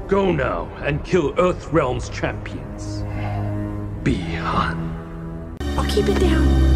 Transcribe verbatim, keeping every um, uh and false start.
Go now and kill Earthrealm's champions. Be Han. I'll keep it down.